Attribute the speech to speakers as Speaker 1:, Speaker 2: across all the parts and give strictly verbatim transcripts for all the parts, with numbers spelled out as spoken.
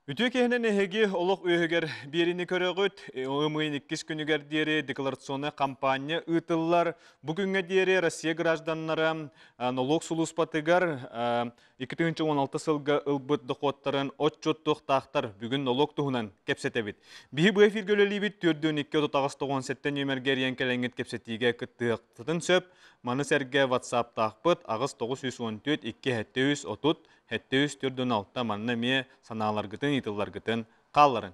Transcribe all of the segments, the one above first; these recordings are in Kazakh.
Speaker 1: Үтү кехнен эһеги олох үһөгер биrini көрөгөт, ымыйын иккис күнүгер диери декларационный кампания ытыллар. Бүгүнгө диери Россия гражданнары налог сулуспатыгар эки миң он алты сылга ылбыт доходтарын отчоттук тахтар бүгүн налог туһунан кепсетебит. Биһи бу эфир көлөлүбүт төрдөн икки отагыс тогон сеттен нөмергерен келеңет кепсетиге кыттыктын сөп, маны серге WhatsApp тахпыт агыс тогуз жүз он төрт икки жүз отут Хәттеүс түрден алтта манна ме саналар гытын, итыллар гытын қалларын.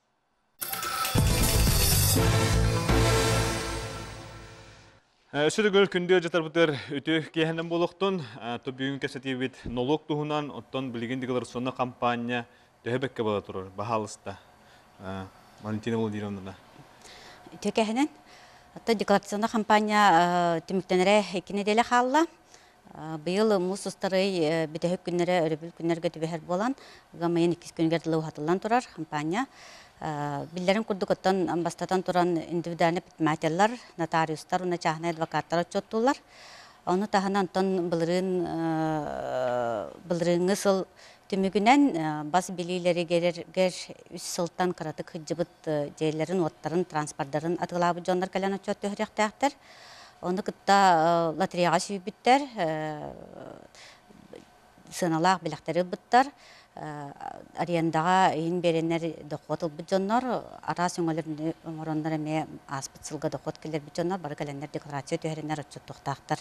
Speaker 1: Өсөдөгөл күндө жатар бутер өтө кехенен болуктун, то бүгүн кесетибит налог туһунан оттон билген декларационный кампания төһөбекке бола турар, бахалыста. Валентина Владимировна.
Speaker 2: Өтө кехенен, отто декларационный кампания тимиктенере экине деле халла. Быйыл мус устарый битehip күннәре өрөбүл күннәргә төбәһәр булан, гамайын икки күнгә диле хатыллан турар компания. Билләрен курдук оттан амбастатан туран индивидуальный предпринимательлар, нотариустар, уна чахна адвокаттар отчоттулар. Аны таханан тон былырын былырыңы сыл түмүгүнен бас билилери гер үс сылтан каратык хыҗыбыт жерлерин, оттарын, транспорттарын атылабы жондар калан отчот төһрәктәктер. Оны кытта лотереяга сүйбүттер, сыналақ билектери бұттар, арендага ин беренер доход ылбыт жоннор, ара сөңөлөр оңороннор эме аспыт сылга доход келер бит жоннор, бары каленер декларация төһөрөнөр отчоттуктактар.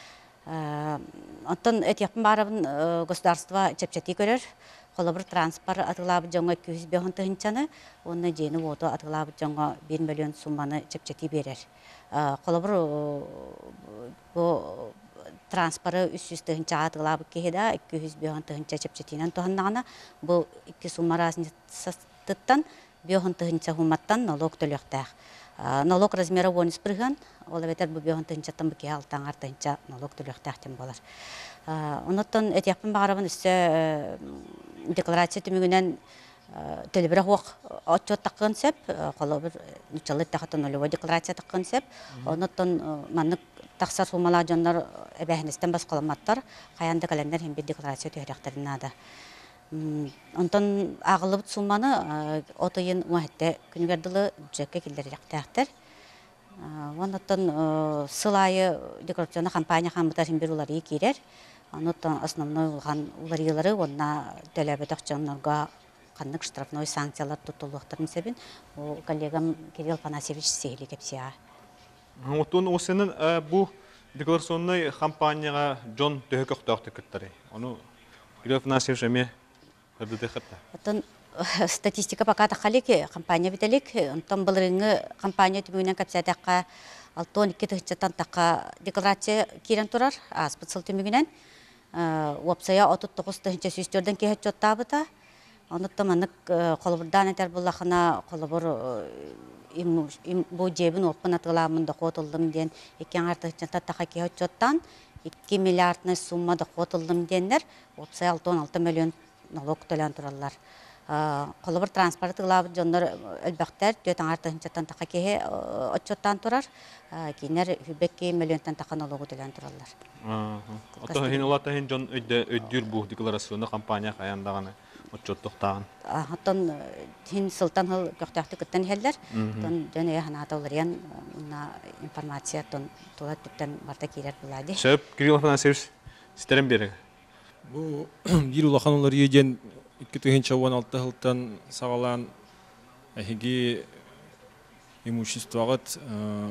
Speaker 2: Онтон этияпын барабын государство чепчети көрөр, холобур транспорт атылабы жоңго эки жүз беш тыгынчаны, оны жени вото атылабы жоңго бир миллион сумманы чепчети берер. Холобур бу транспорты үч жүз тыгынча атылабы кеһеда эки жүз беш тыгынча чепчетинен тоһаннагана бу икки сумма разницасыттан беш тыгынча хуматтан налог төлөктәк. Налог размеры он спрыган, ол бетер бу беш тыгынчаттан бу кеһе алтан артынча налог төлөктәк тем болар. Онуттан этияпын багарабын үстө декларация түмүгүнен төлөбүрө хок отчот таккан сеп, колобур нучалы тахатын нулевой декларация таккан сеп, онуттан маннык таксар суммалар жоннор эбэхинестен бас каламаттар, каянда календар хем бир декларация төһөрөктөрүнада. Онтон агылып сумманы отойын уахетте күнгөрдүлө жекке килдеректектер. Онуттан сылайы декларационный кампания хамытар хем бир улары кирер. Онуттан основной улган уларылары онна төлөбө такчоннорго каннык штрафной санкциялар тутулуктарын себин о коллегам Кирилл Панасевич сейли кепсия.
Speaker 1: Отун осынын бу декларационный кампанияга жон төһөкөктөктө кыттары. Ону Кирилл Панасевич эме өдүдө хатта.
Speaker 2: Отун статистика пока тахалик компания бителик, онтон былырыңы компания түмүнөн кепсиятакка алтон икки тыгычтан такка декларация кирен турар, аспыт сыл түмүнөн. Уапсая отуз тогуз тыгыча сүстөрдөн кехет жоттабыта. Онуттан манык колобурдан этер буллахына колобур бу жебин оппун атыламын доход ылдым ден эки артыгычтан така кехет жоттан эки миллиардны сумма доход ылдым денер, уапсая алтон алты миллион налог төлөн тураллар. Колобур транспорт ылабы жоннор элбактер төрт артыгычтан така кехе отчоттан турар, кинер үбекки миллионтан така налогу төлөн тураллар.
Speaker 1: Ото хин улата хин жон өйдүр бу декларационный кампания каяндаганы отчоттуктаган.
Speaker 2: Оттон хин сылтан хыл көктөктү кыттан хеллер, тон дөне ханата уларыян информация тон тула түттен барта кирер булади.
Speaker 1: Сөп Кирилл Панасевич ситерен бере.
Speaker 3: Бу бир улахан улар ежен икки тыгынча он алты хылтан сагалан эһиги имуществогат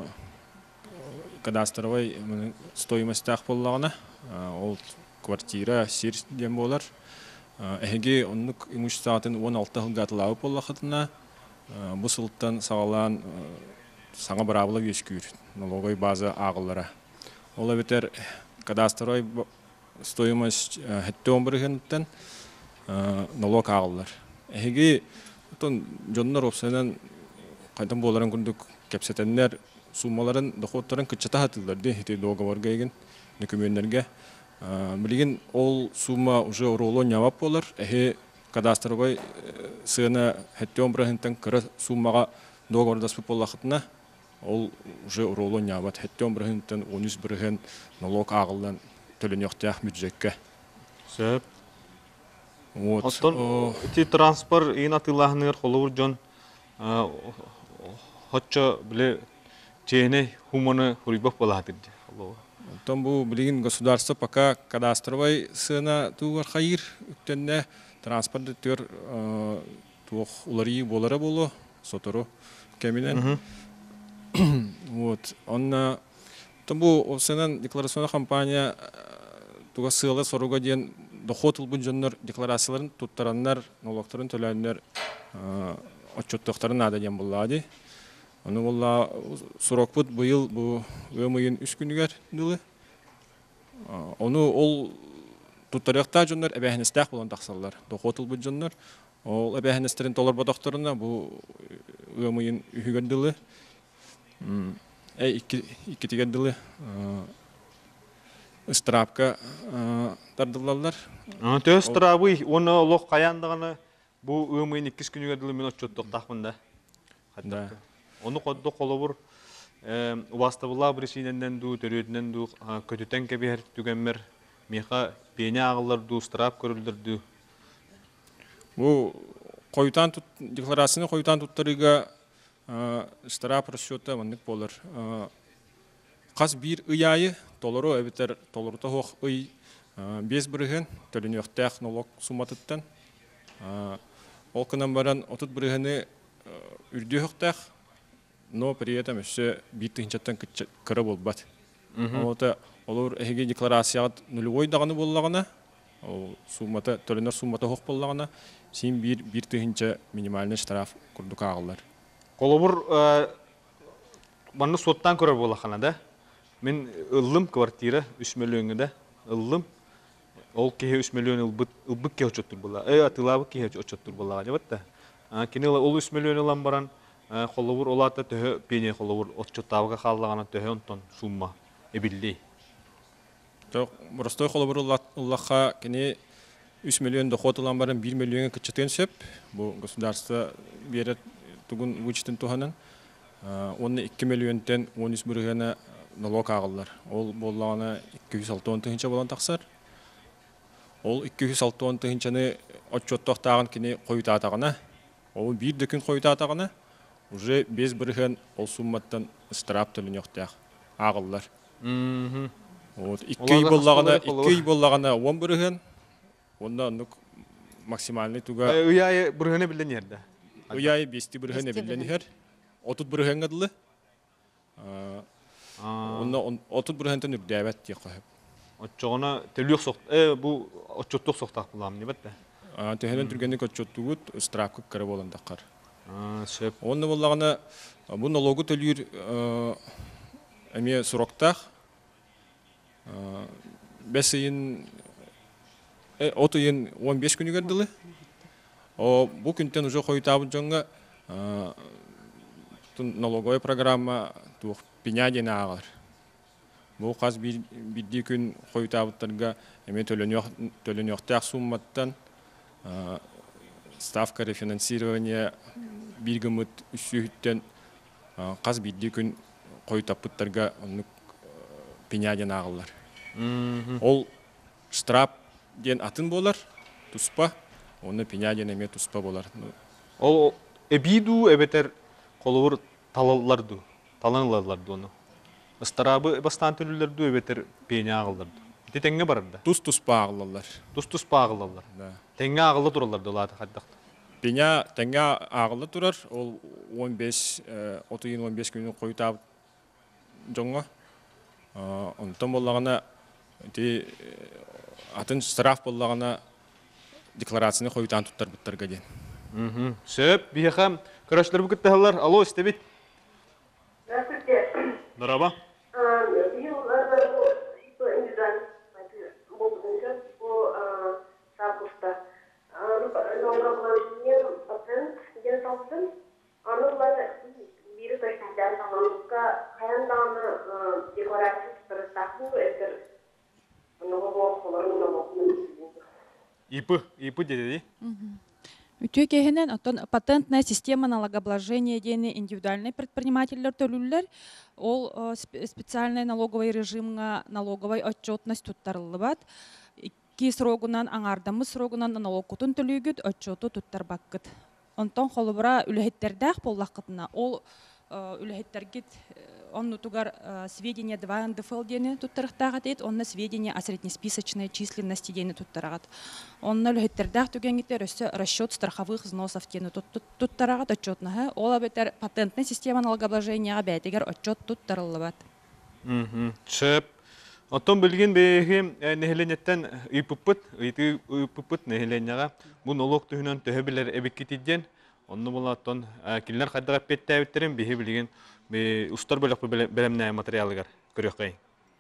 Speaker 3: кадастровый стоимостьтах боллагына ол квартира сир дем болар. Эһиги оннук имуществогатын он алты хылга атылабы боллахатына бу сылттан сагалан саңа барабыла өскүр налоговый база агыллара. Ол бетер кадастровый стоимость хеттен биргенден налог агыллар. Эһиги тон жоннор опсанан кайдан боларын күндүк кепсетеннер суммаларын доходтарын кычата хатылдар де хете договорга еген документтерге билген ол сумма уже уроло нямап болар. Эхе кадастровый сына хеттен биргенден кыра суммага договордас боллахытына ол уже уроло нямат хеттен биргенден он үч бирген налог агылдан төлөнөктөх бюджетке.
Speaker 1: Сөп
Speaker 3: Вот.
Speaker 1: Оттон ти транспорт ин атылахныр холур жон хотчо биле чене хуманы хурибов болатыр.
Speaker 3: Там бу билигин государство пока кадастровый сына тугар хайыр үктенне транспорт төр тух улари болары болу сотору кеминен. Вот. Он там бу сынан декларационная компания туга сыйлы соруга ден доход ылбын жоннор декларацияларын туттараннар, налогтарын төләннер отчеттоқтарын ада ден буллады. Оны болла срок бут быйыл бу өмөйүн үч күнүгөр дылы. Оны ол туттарыкта жоннор эбехнестак болон таксаллар. Доход ылбын жоннор ол эбехнестерин толор бодокторуна бу өмөйүн үгөн дылы. Э икки икки тиген дылы. Страпка тардылалар.
Speaker 1: Тө страбы оны лох каяндыганы бу өмөйүн икки күнүгөр дылы мен отчетток такмында.
Speaker 3: Да.
Speaker 1: Оны кодды колобур убастабыла биришиненден ду төрөдүнөн ду көтөтен кебер түгенмер меха пене агылар ду страп көрүлдүрдү.
Speaker 3: Бу койтан тут декларацияны койтан туттарыга страп расчёта мындык болор. Каз бир ыяйы толору эбитер толорто хок ый бес бирген төлөнөктөк налог суматыттан. Ол кынан баран отут биргени үрдөктөк, но при этом еще битый инчаттан кыры болбат. Ота олор эге декларацият нулевой даганы боллагана, ол суммата төлөнөр суммата хок боллагана, син бир бир тыгынча минимальный штраф курдук агылар.
Speaker 1: Колобур баны соттан көрөр болакана да. Мен ыллым квартира үч миллионга да, ыллым. Ол кеhe үч миллион ылбыт ылбык ке очоттур була. Э атылабы ке очоттур булага жабатта. А кинела ол үч миллион улан баран холовур олата төһө пене холовур отчоттабыга халлагана төһө онтон сумма эбилли.
Speaker 3: То простой холовур уллаха кене үч миллион доход улан баран бир миллионга кычытын сөп. Бу государство берет тугун вычтын туханын. Оны икки миллионтен он үч биргена налог агылар. Ол боллагана икки жүз алтын тыгынча болан таксар. Ол икки жүз алтын тыгынчаны отчоттоктаган кене коютатагана. Ол бир дөкүн коютатагана. Уже без бирген ол сумматтан штраф төлөнөктөк агылар.
Speaker 1: Мм.
Speaker 3: Вот икки ай боллагана икки ай боллагана он бирген. Онда нук максимальный туга.
Speaker 1: Ыяй биргене билен жерде.
Speaker 3: Ыяй беш биргене билен жер. отуз биргенге дылы. Онда отуз биргенден үрдөбөт дей коюп.
Speaker 1: Отчогона төлөк сок. Э бу отчотток соктак булам не бетте.
Speaker 3: А технен түргенде отчоттугут штрафка кыра болондакар.
Speaker 1: А, шеп.
Speaker 3: Онда боллагана бу налогу төлүр эме сроктах беш айын э отуз айын он беш күнүгө дылы. О бу күнтен уже койтабы жоңга налоговая программа тух пенядена агар. Бу каз бир бирди күн койтабыттарга эме төлөнөк төлөнөктөк сумматтан ставка рефинансирования биргемит үчүттен каз бирди күн койтапыттарга онук пеняден агылар. Ол штраф ден атын болар, туспа, оны пеняден эме туспа болар.
Speaker 1: Ол эбиду эбетер коловур талалларду, таланларларду оны. Ыстарабы бастан төлүлөрдү эбетер пеня агылдырды. Тетеңге барырда.
Speaker 3: Тус туспа агылалар.
Speaker 1: Тус туспа агылалар.
Speaker 3: Да.
Speaker 1: Теңге агылы туралар долаты хаддакта.
Speaker 3: Пеня теңге агылы турар, ол он беш отуз он беш күнү койтап жоңго. Онтон боллагана ти атын штраф боллагана декларацияны койтан туттар буттарга ден.
Speaker 1: Мм. Сөп бияхам көрөшлөр бүгүттелер. Алло, истебит.
Speaker 4: Здравствуйте.
Speaker 1: Здорово. Ипы, ипы деди.
Speaker 5: Үтүе кехенен оттон патентная система налогообложения дени индивидуальный предпринимательлер төлүллер ол специальный налоговый режимга налоговый отчетность туттарылыбат. ки срогунан аңардамы срогунан налог кутун төлүгүт отчету туттар баккыт. Онтон холобура үлэхеттердах боллакытына ол үлэхеттергит он тугар сведения два эн дэ эф эл дени туттарыктагат эт, онна сведения о среднесписочной численности дени туттарагат. Онна үлэхеттердах түгенгитер өссө расчет страховых взносов дени туттарагат отчетнаһы. Ол абетер патентный система налогообложения бәйтегер отчет туттарылыбат.
Speaker 1: Чөп. Оттон билген беги нехеленеттен ыйпыппыт, ыйты ыйпыппыт нехеленняга бу налог түһүнөн төһөбилер эбиккитиден. Онны булаттан киллер хайдага петтәбиттерин биһи билген бе устар бөлөк белемнәй материалыгар көрөккәй.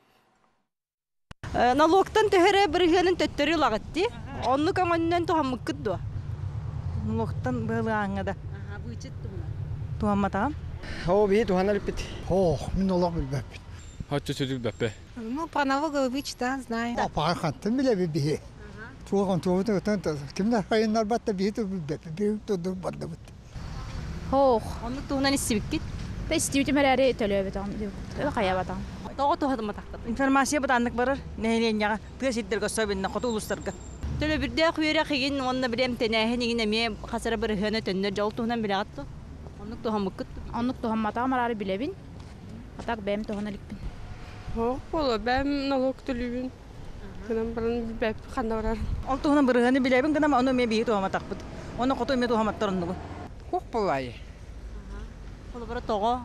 Speaker 6: Налогтан төһөрө биргенин төттөрү лагатты. Онну каңоннан тухаммыккыт дуа. Налогтан былагаңада.
Speaker 2: Ага, вычет туна.
Speaker 6: Тухамматам.
Speaker 7: О, би туханал бит.
Speaker 8: О, мен налог билбеп.
Speaker 1: Хатчы сөдүк бәппе.
Speaker 9: Ну, про налоговый вычет, да, знаю.
Speaker 8: Апа хаттым биле бибе. Туган туган тан кимдер хайыннар батта би ту билбеп. Би ту ду барды бит.
Speaker 9: Хох.
Speaker 6: Онну туханан иссибиккит.
Speaker 9: Та истиюте мерәре төлөбөтөн. Эл каябатан.
Speaker 6: Тоо тухадым тактат. Информация батаннык барыр. Нехеленняга тыситтер көсөбүннө коту улустарга. Төлө бирдэ күйрө кыйын онна билем тенеһе нигине ме касара бир хөнө төннө жол туханан билегатты. Онну тухаммыккыт.
Speaker 9: Онук тухаммата марары билебин. Атак бэм туханаликпин.
Speaker 10: Хох, боло, бэм налог төлөбүн. Кынан баран бэп канда барар.
Speaker 6: Ол туханан бир хөнө билебин гана ону ме бии тухаматакпыт. Ону коту ме тухаматтарынды.
Speaker 7: Хох болай.
Speaker 6: Ол бара того.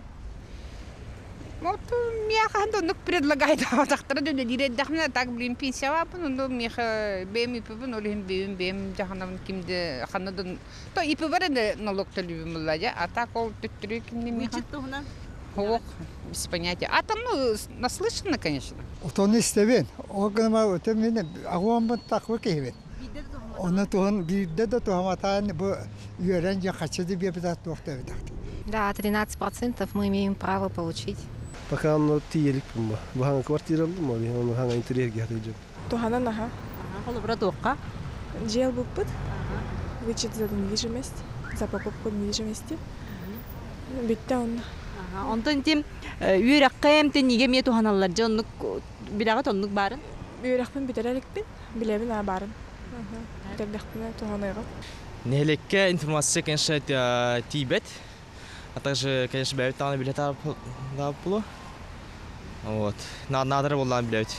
Speaker 10: Вот меня хандонук предлагает автора для директора так блин пенсия, но мне бэм и пивен олим бэм бэм жаханам кимде ханадон то и пивен налог төлөбүн булладя, а так ол төттүрүк не мне.
Speaker 6: Вычет туханан.
Speaker 10: Хох, без понятия. А там ну наслышано, конечно.
Speaker 8: Отон истебен. О гыма өтө мен агуам таквы кебен. Оны туган бирде да тугаматан бу үйрен же хачыды бебдат тохта бит.
Speaker 9: Да, тринадцать процентов мы имеем право получить.
Speaker 7: Пока он тиелик пумба. Бахан квартира моли, он хаң интерьер гәтәҗә.
Speaker 10: Туханан аха.
Speaker 6: Ол бара тоққа.
Speaker 10: Жел буппыт. Вычет за недвижимость, за покупку недвижимости. Битте он.
Speaker 6: Онтон тим үйрәккәм тен неге ме туханаллар жоннук бирагы тоннук барын.
Speaker 10: Үйрәкпен битерәлекпен, билебин а барын. Битердәкпен туханайга.
Speaker 7: Нелекке информация, конечно, тибет. А также, конечно, бәйт таны билета да булу. Вот. Надо надо буллан билет.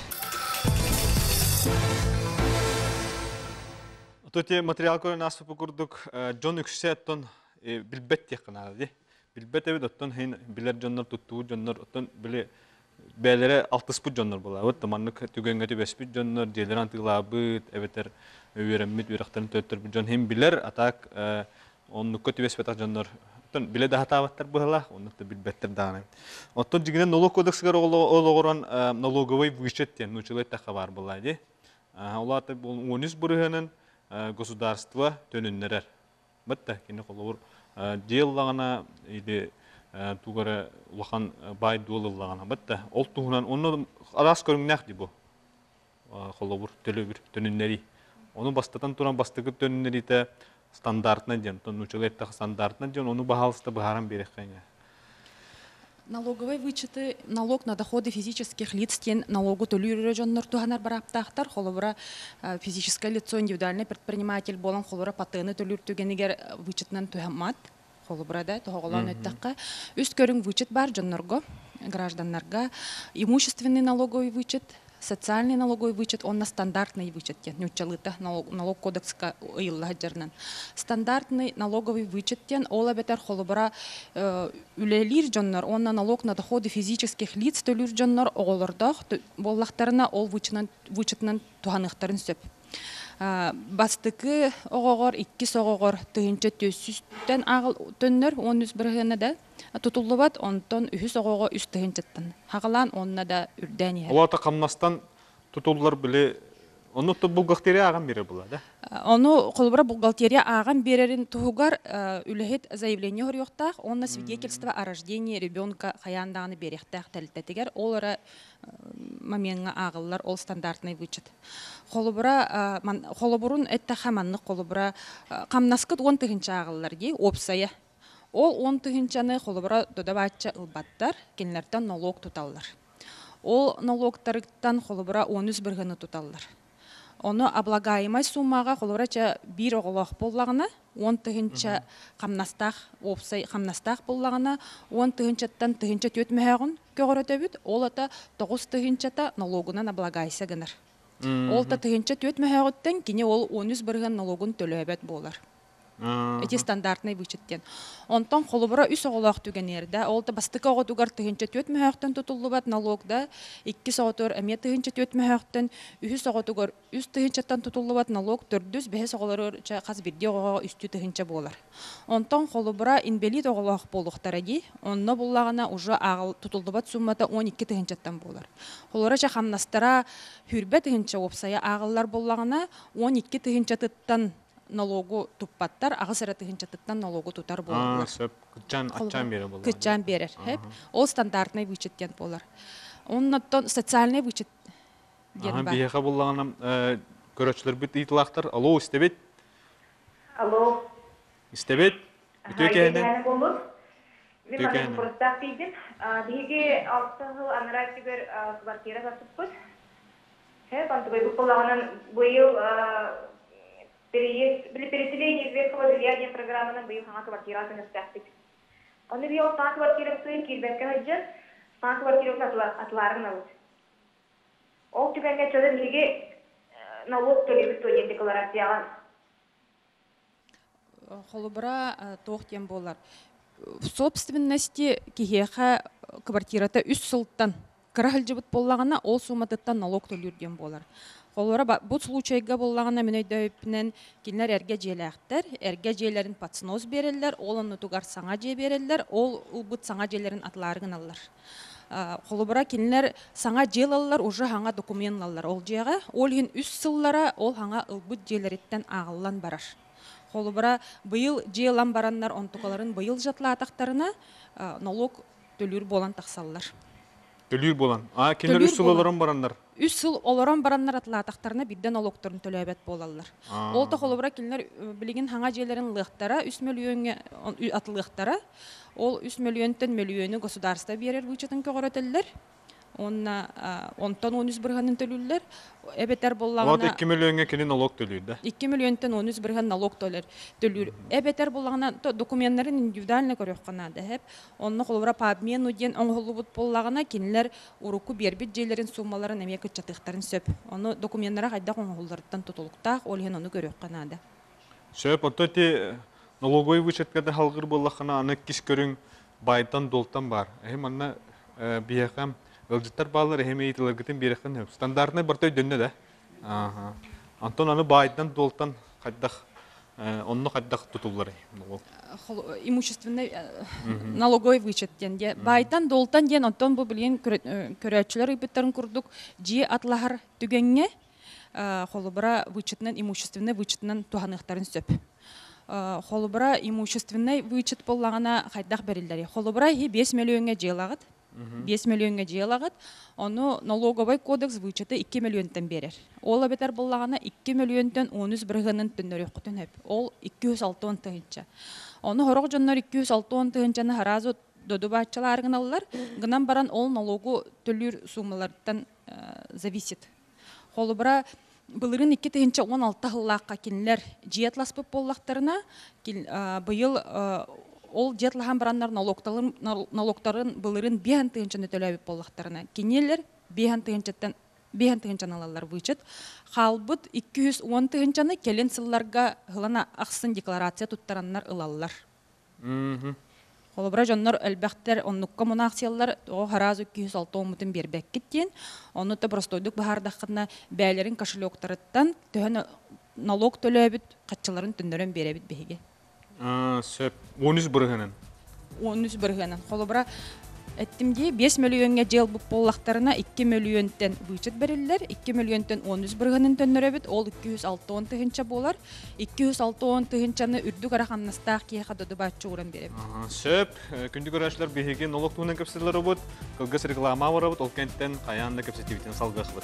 Speaker 1: Тоте материал көрүн асып курдук Джон Үксеттон билбет текна ди. Билбет эбит оттон хин билер жоннор туттуу жоннор оттон биле бәлере алтыс бут жоннор була. Вот таманнык түгөнгө түбес бут жоннор делеран тыглабыт, эбетер үйрәммит үйрәктәрен төттөр бут жон хин билер атак оннукка түбес бет жоннор. Оттон биле да хатабаттар була, оннукта билбеттер дагы. Оттон жигинен налог кодексигер ологорон налоговый вычет тен нучылай тахабар була ди. Улаты он үч бурыгынын государство төнүннерер. Бетте кини колор деллагана или тугара улахан бай доллагана. Бетте ол тугунан оны арас көрүннәк ди бу. Колор төлөбүр төнүннери. Оны бастатан туран бастыгы төнүннери те стандартна ден, то нучылай тах стандартна ден, оны бахалыста бахаран береккене.
Speaker 5: Налоговые вычеты, налог на доходы физических лиц, тен налогу төлүрө жоннор туханар бараптахтар, холовра физическое лицо, индивидуальный предприниматель болан холовра патыны төлүртүгенигер вычетнан тухамат, холовра да, тоголан өттакка. Үст көрүң вычет бар жоннорго, гражданнарга, имущественный налоговый вычет, социальный налоговый вычет, он на стандартный вычет, нючалыта налог, налог кодекска ыйылла жарнан. Стандартный налоговый вычет тен ола бетер холобара үлелир жоннор, он на налог на доходы физических лиц төлүр жоннор оголордох боллахтарына ол вычетнан туханыктарын сөп. Бастыкы оғоғор, икки соғоғор тыгынча төссүстен ағыл төннөр, он үс біргені да тұтулыбат, онтон үхіс оғоға үс тыгынчаттан. Хағылан онына да үрдән ехер.
Speaker 1: Олата қамнастан тұтулылар біле, оны тұт бұлғақтерия ағын бере бұла, да?
Speaker 5: Оны қолыбыра бухгалтерия ағын берерін тұғығар үліхет заявление ғырыйықтақ, онына свидетельство о рождении ребенка қаяндағыны беректақ тәлітетігер, олары моментға ағылылар, ол стандартный вычет. Қолыбыра, қолыбырын әтті қаманны қолыбыра қамнаскыт он тыгынча ағылылар дей, опсая. Ол он тыгынчаны қолыбыра додабатча ұлбаттар, кенлерден налог тұталылар. Ол налогтарыктан қолыбыра он үс біргіні тұталылар. Оны облагаемый суммаға холорача бир оголох боллагына, он тыгынча камнастах, опсай камнастах боллагына, он тыгынчаттан тыгынча төт мәгән көрөтөбүт, ол ата тогуз тыгынчата налогунан облагайса гыныр. Ол та тыгынча төт мәгәттен кине ол он үч бирген налогун төлөбөт болар. Эти стандартный вычеттен. Онтон холобура үс оголох түгенерде, ол та бастыка оготугар тыгынча төт мәгәттен тутулубат налогда, икки соготор эме тыгынча төт мәгәттен, үс оготугар үс тыгынчаттан тутулубат налог төрдүс бес оголор каз бирде ого үстү тыгынча болар. Онтон холобура инвалид оголох болуктараги, онно буллагына уже агыл тутулубат суммата он икки тыгынчаттан болар. Холорача хамнастара хүрбе тыгынча опсая агыллар буллагына он икки тыгынчаттан налогу туппаттар, агысыра тыгынчаттан налогу тутар болар.
Speaker 1: Сөп кытчан атчан бере болар.
Speaker 5: Кытчан берер. Ол стандартный вычеттен болар. Оннан социальный вычет ген бар.
Speaker 1: Бияха буллаганам көрөчлөр бүт ыйтылактар. Алло, истебет?
Speaker 4: Алло.
Speaker 1: Истебет? Үтөкәне.
Speaker 4: Мен барын простак дейдім. Биге алты жыл анырай тигер квартира сатыппыз. Хеп, антыбай бұл болағынан бұйыл переселение верхового влияния программаның бұйыл хаңа квартирасын өстәқтік. Оны биял сан квартира сұйын келбәтке ғаджы, сан квартира атларын алып. Ол түгенге чөзір неге налог төлебіс өйен декларацияған.
Speaker 5: Холубра тоқтен болар. В собственности кихеха квартирата үс сылттан кырахылжыбыт боллагана ол суматыттан налог төлүрден болар. Холора бу случайга боллагана мен өйдөйпнен кинер эрге желектер, эрге желерин пацноз берелер, олонну тугар саңа же берелер, ол убут саңа желерин атларыгын аллар. Холобра кинер саңа желаллар уже хаңа документлалар. Ол жега ол хин үс сыллара ол хаңа ылбут желериттен агыллан барар. Холубара быйыл жыйлан бараннар онтукаларын быйыл жатла атактарына налог төлүр болан таксаллар.
Speaker 1: Төлүр болан. А, кинер үс сыл олорон бараннар.
Speaker 5: Үс сыл олорон бараннар атла атактарына бидден налогторун төлөбөт болаллар. Ол та холубара кинер билигин хаңа жейлерин лыктара үч миллионга атлыктара. Ол үч миллионтен миллиону государство берер вычетін көгөрөтеллер. Онтан он үч бирганын төлүллер. Эбетер боллагына
Speaker 1: Вот икки миллионга кини налог төлүр да.
Speaker 5: икки миллионтен он үч бирган налог төлөр. Төлүр. Эбетер боллагына документтарын индивидуально көрөккана да хеп. Онны холбара по обмену ден оңголубут боллагына кинилер уруку бербит жейлерин суммаларын эме кычатыктарын сөп. Оны документтара кайда оңголлардан тутулуктак, ол хен аны көрөккана да.
Speaker 1: Сөп ототи налоговый вычеткада халгыр боллахана аны киш көрүң байтан долтан бар. Эм анна бияхам ылжыттар баллар эме итилергитин берекин стандартный бартой дөнне да. Аха. Антон аны байтан долтан кайдах онны кайдах тутуллар.
Speaker 5: Имущественный налоговый вычет денде. Байтан долтан ден антон бу билген көрөчүлөр ыйбыттарын курдук жи атлахар түгенге холубара вычетнен имущественный вычетнен туханыктарын сөп. Холубара имущественный вычет боллагана кайдах берилдери. Холубара беш миллионга жыйлагат. беш миллионга жыйлагат. Оны налоговый кодекс вычеты икки миллионтан берер. Ол абетер боллагана икки миллионтан он үч бирганын төндөрөктөн хеп. Ол икки жүз алтын тыгынча. Оны хорог жоннор икки жүз алтын тыгынчаны харазы додубаччаларыгын аллар. Гынан баран ол налогу төлүр суммалардан зависит. Холубара былырын икки тыгынча он алты хыллакка кинилер жиетласпып боллактарына быйыл ол жетлахан бараннар налогтарын налогтарын былырын бехан тыгынчаны төлөбүп боллактарына кинилер бехан тыгынчаттан бехан тыгынчаны алалар вычет. Халбыт икки жүз он тыгынчаны келен сылларга хылана аксын декларация туттараннар ылаллар.
Speaker 1: Мм.
Speaker 5: Холобра жоннор элбектер оннукка монакциялар о харазы икки жүз алты мутун бербек кеттен. Оны да простойдук бахардакына бәйлерин кошелектарыттан төхөн налог төлөбүт катчыларын түндөрөн беребит беге.
Speaker 1: А, сөп он үч бирганын.
Speaker 5: он үч бирганын. Холобра эттимди беш миллионга жыл буп боллактарына икки миллионтен вычет берилер. икки миллионтен он үч бирганын төндөрөбүт. Ол икки жүз алты тыгынча болар. икки жүз алты тыгынчаны үрдүк араханнастак кийха додубаччы уран беребит.
Speaker 1: Ага, сөп күндүк көрөчлөр беге налог туунан кепселер бут. Кылгыс реклама бар бут. Ол кенттен каянда кепсетибитен салгах бут.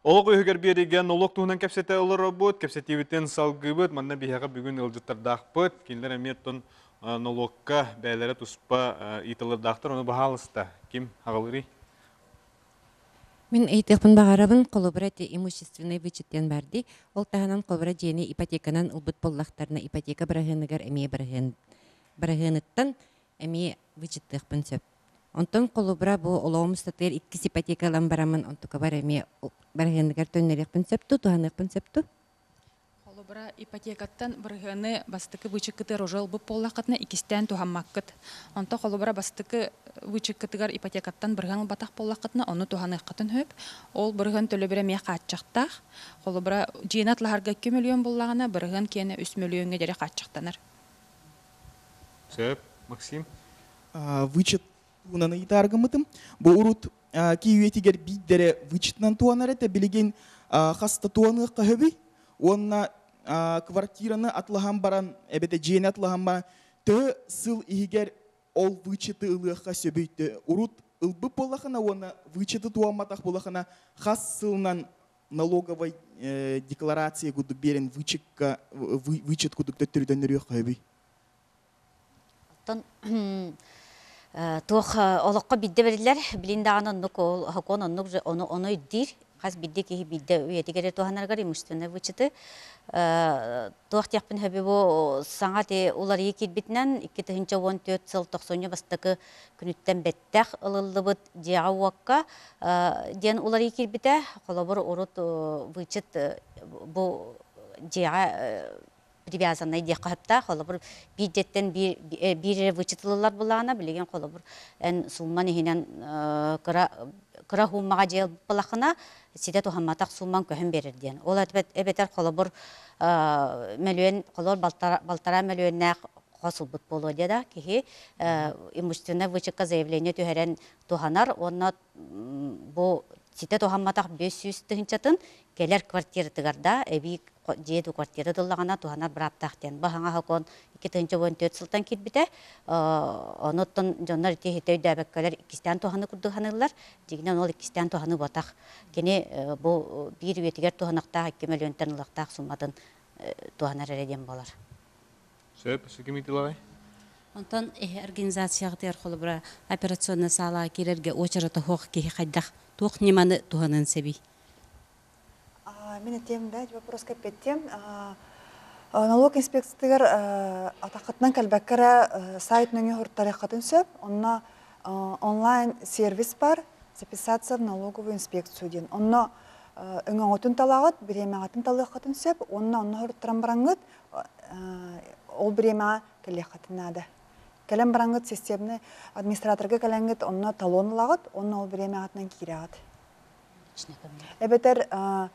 Speaker 1: Олық өйгер береген олық туынан кәпсеті олар бұд, кәпсетивітен салғыбыд, манна бияға бүгін ылжыттардақ бұд, келдер әметтон налогқа бәлері тұспа итылырдақтыр, оны бағалыста. Ким ағалыры?
Speaker 11: Мен әйтіқпін бағарабын қолыбыра те имущественный вычеттен бәрді. Ол тағынан қолыбыра жені ипотеканан ұлбыт боллақтарына ипотека бірағынығар әме бірағыныттан әме вычеттіқпін сөп. Онтон қолыбыра бұл олауымыстатыр иккіс ипотекалан барамын, онтуқа бар әме бірағынығар төннеріқпін сөпту, туғанықпын сөпту.
Speaker 5: Қолыбыра ипотекаттан бірағыны бастықы вычеккітер ожал бұп боллақытына икістен туғанмаққыт. Онто қолыбыра бастықы вычеккітігар ипотекаттан бірғаны батақ боллақытына оны туғаныққытын хөп. Ол бірғын төлі бірі мея қатчақтақ. Қолыбыра жиынат лағарға екі миллион боллағына бірғын кені үш миллионға дере қатчақтаныр.
Speaker 1: Сөп, Максим?
Speaker 12: Вычет туғананы итарғымытым. Бұл ұрут кейуетігер бейдері вычетнан туғанар әті білеген қаста туғаныққа хөбі. Онна квартираны атлыған баран, әбеті жиын атлыған баран, тө сыл игер ол вычеты ылыққа сөбейті. Урут ылбы болақына, оны вычеты туаматақ болақына қас сылынан налоговой декларация күдік берін вычет күдікті түрден үрек қойбей.
Speaker 2: Туох олоққа бидде берілер, біліндаған оннық ол, хакон оннық оны үддір. Хас бидде ки бидде уятигере туханаргар имущественный вычеты. Туох тяппын хөбі бу саңа те улар екет битнен икки тыгынча он төрт сыл тоқсоны бастықы күніттен беттәқ ылылы бұд дияға уаққа ден улар екет біте, қолабыр урут вычет бу дияға привязанный дияға хапта, қолабыр бюджеттен бір вычетылылар бұлағына білеген қолабыр ән сумман ехінен кыра хуммаға жел бұлақына сиде тухамматақ сумман көһін берерден. Ол әбетер қолабыр мөлуен, қолор балтара мөлуеннәқ қосыл бұт болу деда, кеге имущественный вычетка заявление түйерен туханар, онна бұл сиде тухамматақ бес жүз тыгынчатын келер квартира тыгарда, әбі жеду квартира дыллағана туханар бір аптақтен. Бағаңа хакон iki тыгынча он төрт сылтан кетбіте, оноттон жондар ите хетеу дәбәккәлер икістен туханы күрдіғанылар, дегінен ол икістен туханы батақ. Кені бұл бір ветігер туханақтақ, екі миллион тәнілақтақ сумматын туханар әреден болар.
Speaker 1: Сөп, сөкем итілағай?
Speaker 13: Онтан организацияғы тер қолы бұра операционна сала керерге очараты хоқ кейі қайдақ тоқ неманы туханын сәбей.
Speaker 14: Мен етем, да, вопрос кәпеттем. Налог инспекциятығыр атақытынан кәлбәккәрі сайт нөңе хұрттарыққатын сөп, онна онлайн сервис бар, записаться в налоговую инспекцию ден. Онна өңің отын талағыт, біремеғатын талыққатын сөп, онна онна хұрттаран бараңғыт, ол біремеға кәлеққатын ады. Кәлем бараңғыт системні администраторға кәләңгіт, онна талон лағыт, онна ол біремеғатынан кейрағыт. Әбетер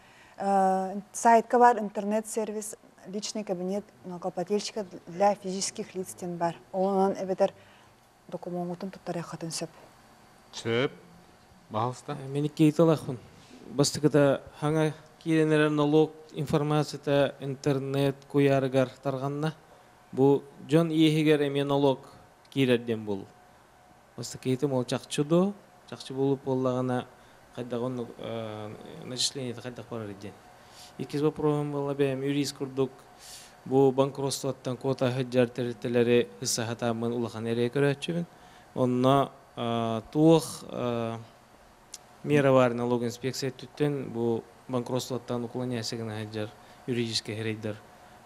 Speaker 14: сайтка бар, интернет-сервис, личный кабинет налогоплательщика для физических лиц тен бар. Олынан әбетер документын тұттары қатын сөп.
Speaker 1: Сөп, бағалыста?
Speaker 15: Мені кейталақпын. Бастықыда хаңа кейленер налог информацията интернет көярығар тарғанна. Бұл жон иегер әме налог кейлерден бұл. Басты кейтім ол чақчыды, чақчы болып болағына қайдақ оны начисленияты қайдақ барар еден. Икіз вопросым была бәйім юрист күрдік. Бұл банкротствоттан кота хөджар тәреттелері ұсы хатамын ұлақан әрі көрәтшімін. Онна туық мера бар налог инспекция түттен бұл банкротствоттан уклонясығын хөджар юридический херейдер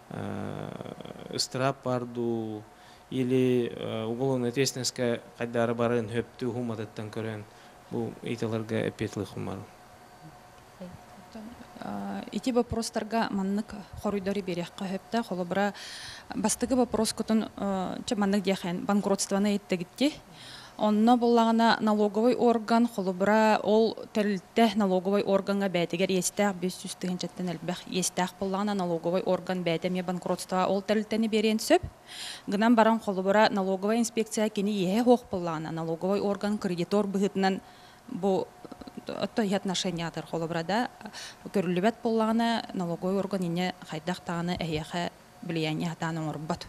Speaker 15: ыстырап барду или уголовная ответственностька қайдары барын хөпті хумататтан көрен. Бұл ейталарға әпетлі құмар.
Speaker 5: Ити вопростарға маннық хоруйдары береққа хөпті, қолы бұра бастығы вопрос күтін маннық дейхен банкротстваны етті кетті. Онна болағына налоговый орган, қолы бұра ол тәрілті налоговый органға бәйтігер естәқ бес жүз тыгынчаттан әлбәқ естәқ болағына налоговый орган бәйтеме банкротства ол тәрілтіні берен сөп. Гынан баран қолы бұра налоговый инспекция кені ехе хоқ болағына налоговый орган кредитор бұғытынан бұл оттой отношениятыр қолы бұрада көрілібәт болағына налоговый орган ене қайдақ тағаны әйеқі влияние атаны орбат.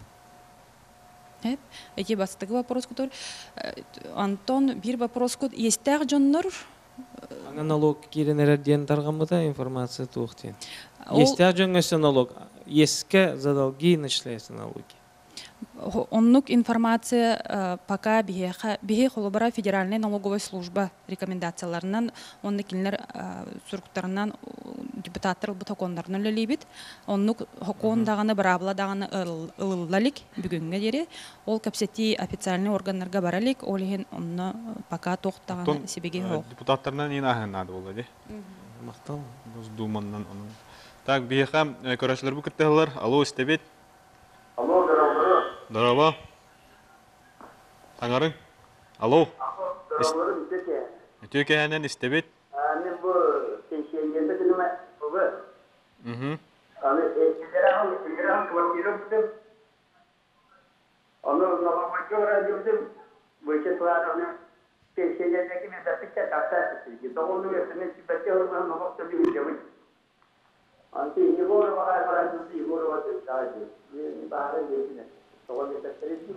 Speaker 5: Эти бастығы вопрос күтір. Антон, бір вопрос күт. Естәқ жонныр
Speaker 15: Аңа налог киренерер диен таргамыта информация туохтен.
Speaker 5: Ол-
Speaker 15: Есте жөңөсө налог, еске задолги начисляются налоги.
Speaker 5: Хо- Оннук информация э, пока бихе бихе холобара федеральная налоговая служба рекомендацияларынан онны килнер сургуттарынан депутаттар бу токондарны лебит. Оннук хокон даганы барабла даганы ылыллалик бүгүнгө дере ол капсети официальный органнарга баралик олеген онны пока токтаганы себеге хок.
Speaker 1: Депутаттарынан ин ахынады болду ди.
Speaker 15: Мактал.
Speaker 1: Госдуманнан onun. Так, бихам көрәшләр бу киттеләр. Алло, истебет.
Speaker 16: Алло, здорово.
Speaker 1: Здорово. Таңарың. Алло.
Speaker 16: Здорово, битеке.
Speaker 1: Төкәнән истебет.
Speaker 16: Аны бу пенсионерде гыма бу.
Speaker 1: Мгм.
Speaker 16: Аны эдерам, эдерам квартира бутым. Аны налогочу радиодым. Вычетлар аны пенсионердеки медапитте тапта сиги. Тогону эсене сибете аны налогчу бирдем. Анти игоро бара бара дути игоро вате таажи. Ни бара десине. Тогону эсене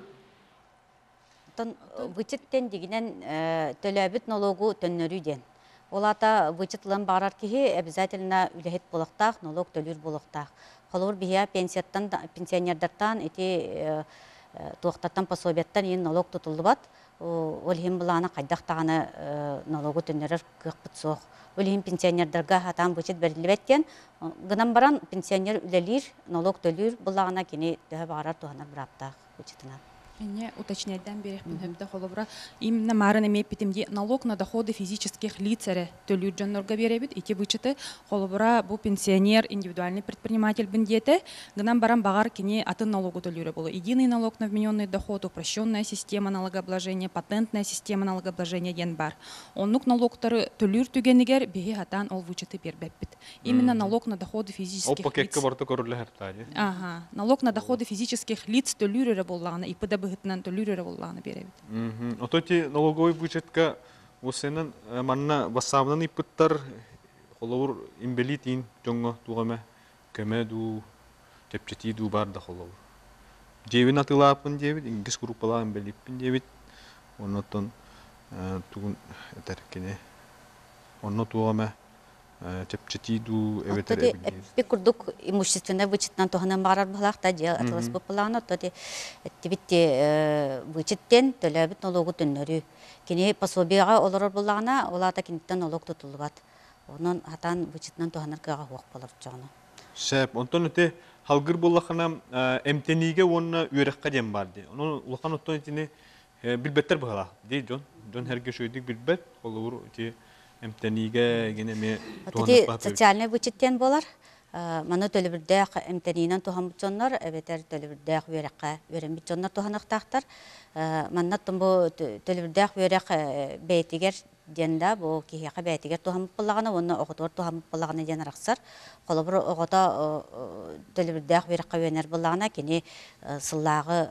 Speaker 2: Тон вычеттен дигинен төлөбүт налогу төннөрүден. Олата вычетлан барар кихи обязательно үлехет болоктак, налог төлүр болоктак. Холор бия пенсияттан пенсионердерден эти туактаттан пособияттан ин налог тутулбат. Ол хим булана кайдактаганы налогу төннөрөр кыкпытсок. Ол хим пенсионердерге хатан вычет берилбеттен гынан баран пенсионер үлелир налог төлүр булана кини тө барар туганар браптак вычетына.
Speaker 5: Мне уточнять берег пинхебда холобра именно марын имеет питимди налог на доходы физических лиц төлүржөннөргө беребит ити вычеты холобра бу пенсионер индивидуальный предприниматель бендете гынан баран багар кини атын налогу төлүрө болу единый налог на вмененный доход упрощенная система налогообложения патентная система налогообложения ден бар оннук налогтары төлүр түгенигер беги хатан ол вычеты бербеппит именно налог на доходы физических лиц.
Speaker 1: Ол пакетке барты көрүлөр таади.
Speaker 5: Ага, налог на доходы физических лиц төлүрө боллагына ипда быгытынан төлүрө боллагына беребит.
Speaker 1: Мгм. Ототи налоговый бюджетка осенен манна басабынан ипыттар холовур имбелитин жоңго тугаме көмөду тепчети ду бар да холовур. Жебин атылапын дебит, ингис группалар имбелиппин дебит. Онотон тугун этеркене. Онно тугаме тепчети ду эветер эбилис.
Speaker 2: Пикурдук имущественный вычеттан туханан барар булакта же атылыс планы тоди тибитте вычеттен төлөбүт налогу төннөрү. Кини пособияга олорор буллагына олата киниттен налог тутулбат. Онун хатан вычеттан туханар кага хок болор жогону.
Speaker 1: Шеп, онтон өте халгыр буллахана эмтениге онна үйрөккө дем барды. Онун улахан оттон итини билбеттер была. Ди жон, жон herge шөйдүк билбет, олор ити эмтениге гене ме
Speaker 2: Тоди социальный вычеттен болар. Маны төлөбүрдәк эмтенинен тухан бутчоннор, эбетер төлөбүрдәк үйрөккө үйрөн бутчоннор туханактактар. Манна томбу төлөбүрдәк үйрөк бейтигер денда бу кихига бейтигер тухан буллагына, онны оготор тухан буллагына ден рахсар. Колобур огото төлөбүрдәк үйрөккө үйрөнөр буллагына кини сыллагы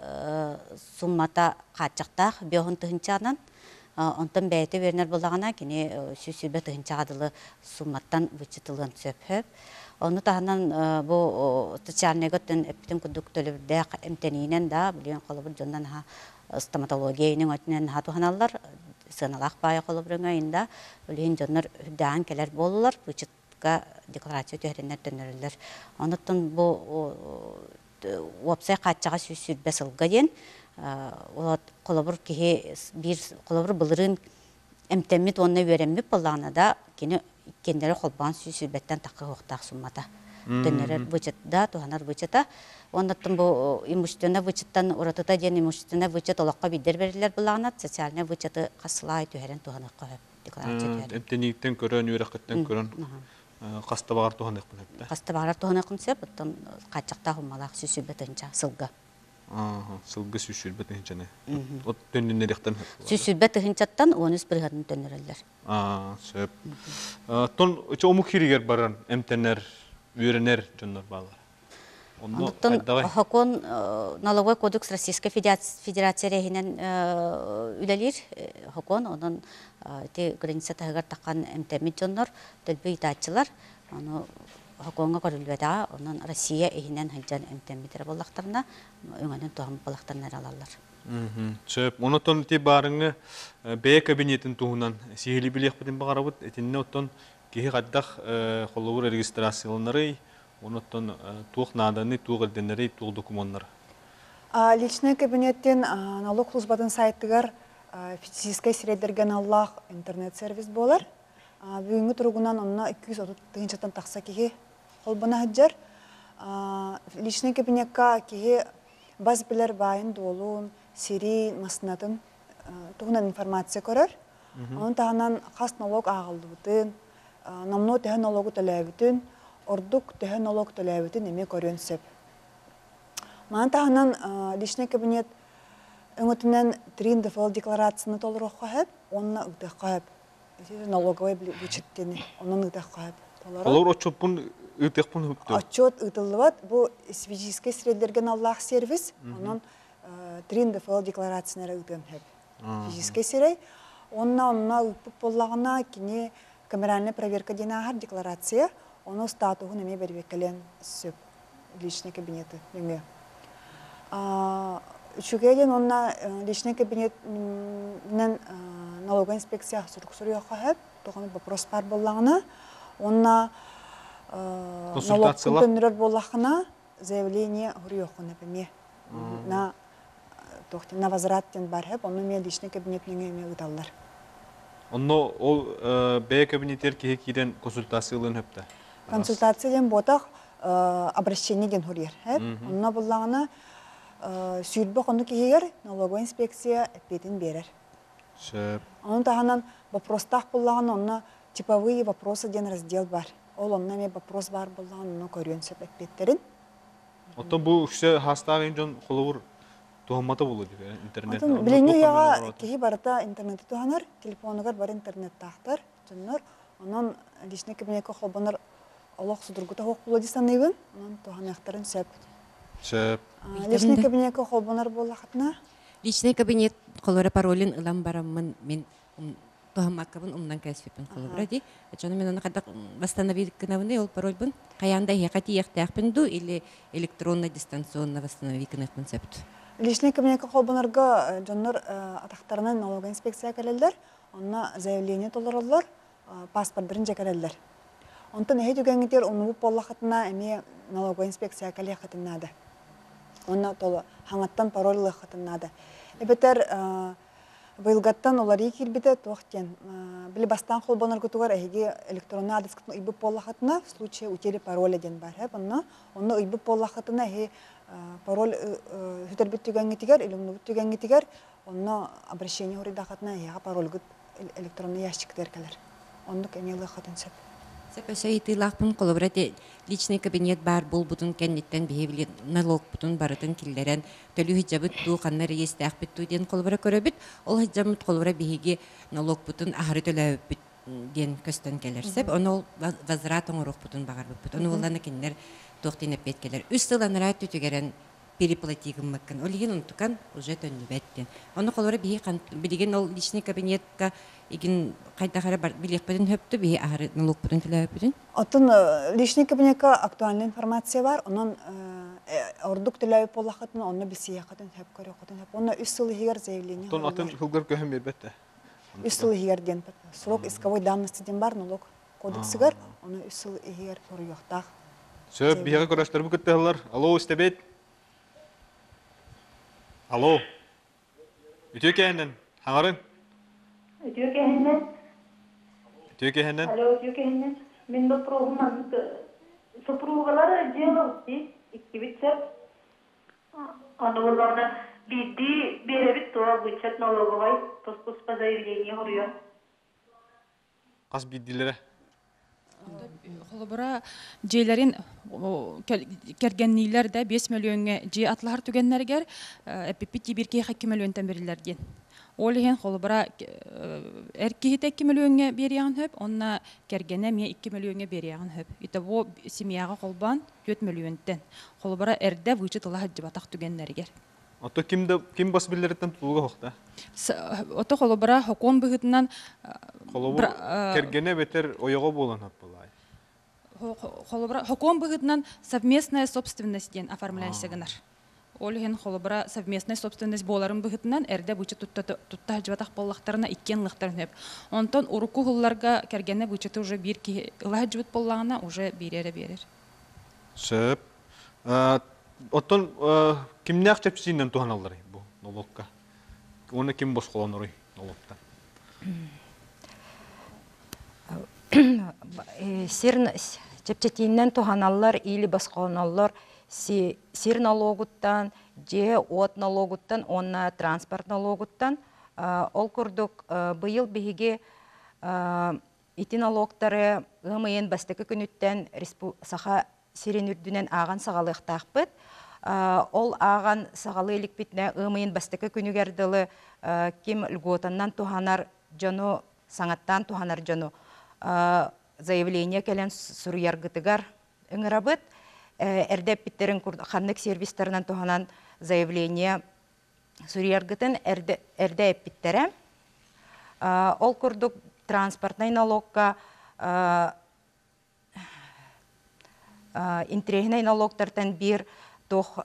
Speaker 2: суммата качактак беон тынчанан онтон бәйте вернер буллагына кини сүсүбе тынчадылы сумматтан вычытылган сөпөп. Оны таханан бу социальный готтен эптен кудук төлөбүрдәк эмтенинен да билген колобур жондан ха стоматологиянын өтүнен ха туханалар сыналак бая колобурга инда билген жоннор даан келер болулар вычытка декларация төһөрөнөр төнөрүлөр. Онуттан бу вебсайт качага сүсүбе сылга ден Олат колобур кихи бир колобур былырын эмтемит онна вереммип боллана да кини кендери холбан сүсүбеттен такы хоктак суммата. Төнөрөр вычетда туханар вычета. Оннаттан бу имущественный вычеттан уратыта ден имущественный вычет олакка бидер берилер буллана социальный вычеты касылай төһөрөн туханар коеп декларация төһөрөн.
Speaker 1: Эмтениктен көрөн үйрөккөттөн көрөн кастабагар туханак булат.
Speaker 2: Кастабагар туханак кынсеп, оттон качакта хумалак сүсүбетенча сылга.
Speaker 1: Ага, сылгы сүсүлбет хинчане. От төннүнөрөктөн.
Speaker 2: Сүсүлбет хинчаттан он үч бригадын төннөрөлөр.
Speaker 1: Аа, сөп. Тон чомук хиригер баран эмтенер, үйрөнер жоннор балар.
Speaker 2: Ондуктан Хокон налоговой кодекс Российской Федерации регинен үлелир Хокон онун те граница тагар таккан эмтемит жоннор төлбөй итаатчылар. Аны Хоконга көрүлбөдө, онун Россия эхинен хаҗан эмтемитер боллактарына өңөнөн туган боллактарына алалар.
Speaker 1: Сөп, онотон ти барыңы бе кабинетін туһунан сихили билек битин багарабыт, этинне оттон кихи гаддах холловур регистрацияланары, онотон тух наданы, тух элденери, тух документтар.
Speaker 14: Личный кабинеттен налог службатын сайттыгар физической средерген Аллах интернет-сервис болар. Бүгінгі тұрғынан онына эки жүз отуз тыгынчаттан тақса кеге қолбана хаджар. Личный кабинетка кеге баз білер байын долуын, сирий, масынатын туғынан информация көрір. Оның тағынан қас налог ағылды бұтын, намно тәхі налогы төләбітін, ордук тәхі налог төләбітін еме көрін сөп. Маған тағынан личный кабинет өңітінен трин дефол декларацияны толыр оққа әп, онына ұқтақ қап. Налоговый вычеттені, онын ұқтақ қап.
Speaker 1: Олар отчет бұн ұйтық бұн үпті?
Speaker 14: Отчет ұйтылыват, бұл физический средерген Аллах сервис, онын трин дефол декларацияны ұйтын әп. Физический серей, онына онына ұйтып болағына кене камеральная проверка дені ағар декларация, оны статуғын әме бәрбеккелен сөп личный кабинеты. Үшігеден онна личный кабинетінен налога инспекция сұрық-сұрық қағып, тоғаны вопрос бар болағына, онна налог күнкөнірер болағына заявление ғыры оқын әпіме. На возвраттен бар әп, оны мен личный кабинетінің әме ұдалар.
Speaker 1: Онно ол бәй кабинеттер кеге кейден консультациялын әпті?
Speaker 14: Консультацияден ботақ обращение ден ғырыр. Онна болағына сүйірбі қонды кейгер налоговая инспекция әппетін берер. Оның тағынан вопростақ болағын, онына типовые вопросы ден раздел бар. Ол онына ме вопрос бар болағын, оны көрген сөп әппеттерін.
Speaker 1: Оттан бұл үшсе хастағын жон қолауыр туғаматы болу деп, интернет?
Speaker 14: Білене яға кейі барыта интернеті туғаныр, телефонығар бар интернет тақтар, жонлар, онын личный кабинетке қолбаныр олық судыргута хоқ болу дейсан ебін, онын туған ақтарын сөп.
Speaker 1: Сөп.
Speaker 14: Личный кабинетке қолбаныр болу қатына?
Speaker 11: Личный кабинет қолары паролин ылам барамын мен туғамаққабын умнан кәсіппен қолыбыра дей. Жаны мен оны қадақ восстановить кінавыны ол пароль бұн қаянда еқати еқтәқпін ду или электронно дистанционно восстановить кінақпын сөпті.
Speaker 14: Личный кабинетке қолбанырға жонлар атақтарынан налога инспекция кәлелдер, онына заявление толырылар, паспорттарын жекәлелдер. Онтан әйт үгәңгетер оны бұп болла қатына әме налога инспекция кәле қатынады. Онна толы хаңаттан пароль қатынады. Эбетер бұйылғаттан олары екелбеті тоқтен. Білі бастан қолбаныр күтігер әйге электронный адрес қытын ұйбып болла қатына в случае утери пароль ден бар. Онна ұйбып болла қатына әйге пароль хүтер бүт түгәңгетігер, илімні бүт түгәңгетігер, онна обращение ғырыда қатына әйге пароль күт электронный ящиктер кәлер. Онды кәмелі қатын сөп.
Speaker 11: Сөпөсө итылақпын қолыбыраты личный кабинет бар бұл бұтын кәннеттен бейбілет налог бұтын барытын кілдерен төлі хиджабыт ту қаннар естәқ бітту ден қолыбыра көрөбіт. Ол хиджабыт қолыбыра бейге налог бұтын ағыры төлі өбіт ден көстен келерсеп. Оны ол возврат оңырық бұтын бағар бұт. Оны оланы кендер тоқтен әпет келер. Үс сыланыра түтігерен переплатигім мәккен. Ол еген ұнтықан уже төнді бәттен. Оны қолыбыра бейге білеген ол личный кабинетка егін қайдағары бар білекпеден хөпті, бейі ағыры налог бұтын тілі өпідін?
Speaker 14: Оттын личный кабинетка актуальный информация бар, онын ордук тілі өп олақытын, оны бісия қатын хөп көрі қатын хөп. Оны үс сылы егер заявление.
Speaker 1: Тон атын қылғыр көхім ербетті?
Speaker 14: Үс сылы егер ден. Срок исковой давности ден бар налог кодексігер, оны үс сылы егер көрі yoқтақ.
Speaker 1: Сөп, бейге көрәштер бұл күттіғылар. Алло, істебет? Алло? Үтеу кәйінден? Хаңарын?
Speaker 4: Өтіө кәйінден?
Speaker 1: Өтеу кәйінден?
Speaker 4: Алло, өтіө кәйінден? Мен бұл проғыман супруғалары делалды, ikki бітсеп. Аны оларына биді беребіт туа бүйчет налоговай, тоспус по заявление ғырıyor.
Speaker 1: Қас бидділері?
Speaker 5: Холобара жейлерин кергеннилер де бес миллионга же атлар түгеннергер эпипити бир кей екі миллионтан берилерген. Ол еген холобара эрки екі миллионга бериян хөп, онна кергене ме екі миллионга бериян хөп. Ите бу семьяга колбан төрт миллионтан. Холобара эрде вычет ала жыбатак түгеннергер.
Speaker 1: Ото кимде ким бас билерден тулга хокта?
Speaker 5: Ото холобара хокон быгытынан
Speaker 1: холобар кергене бетер ойого болан хап булай.
Speaker 5: Холобара хокон быгытынан совместная собственность ден оформляйсыгынар. олген холобра совместная собственность боларын быхытынан эрде бычы тутта хаджбатах боллахтарына иккен лыхтарын хөп. Онтон уруку хулларга кергене бычыты уже бир ки ладжбат боллагына уже бирере берер.
Speaker 1: Сөп. Оттон кимнях чепсинен туханаллары бу налогка. Оны ким босқолонорой налогта?
Speaker 17: Сир чепчетинен туханаллар или босқолоноллар сир налогуттан, же от налогуттан, онна транспорт налогуттан. Ол күрдік быйыл биһиге ити налогтары ымайын бастықы күніттен саха сирен үрдінен аған сағалықтақпыт. Ол аған сағалы елік бітіне ымайын бастықы күнігерділі кем үлготаннан туханар жону, саңаттан туханар жону заявление келен сұруяргытыгар үңірабыт. Әрдеп біттерін қаннық сервистерінен туханан заявление сұруяргытын әрдеп біттері. Ол күрдік транспортный налогка, интрегный налогтартан бир тох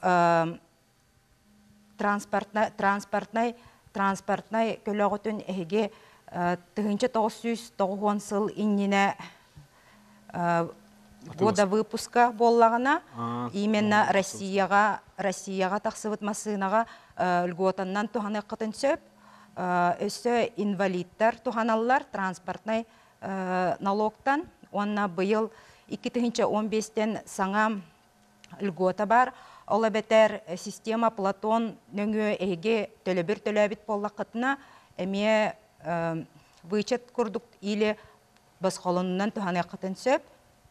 Speaker 17: транспортный транспортный транспортный көлөгөтүн эге тыгынча тогуз жүз тогуз сыл иннине года выпуска боллагана именно Россияга Россияга таксыбыт масынага льготаннан туханы кытын сөп өсө инвалидтар туханаллар транспортный налогтан онна быйыл эки миң он бестен саңа льгота бар. Ола бетер система Платон нөңө эге төлөбүр төлөбит боллакытына эме вычет курдук или басколонунан туханы кытын сөп.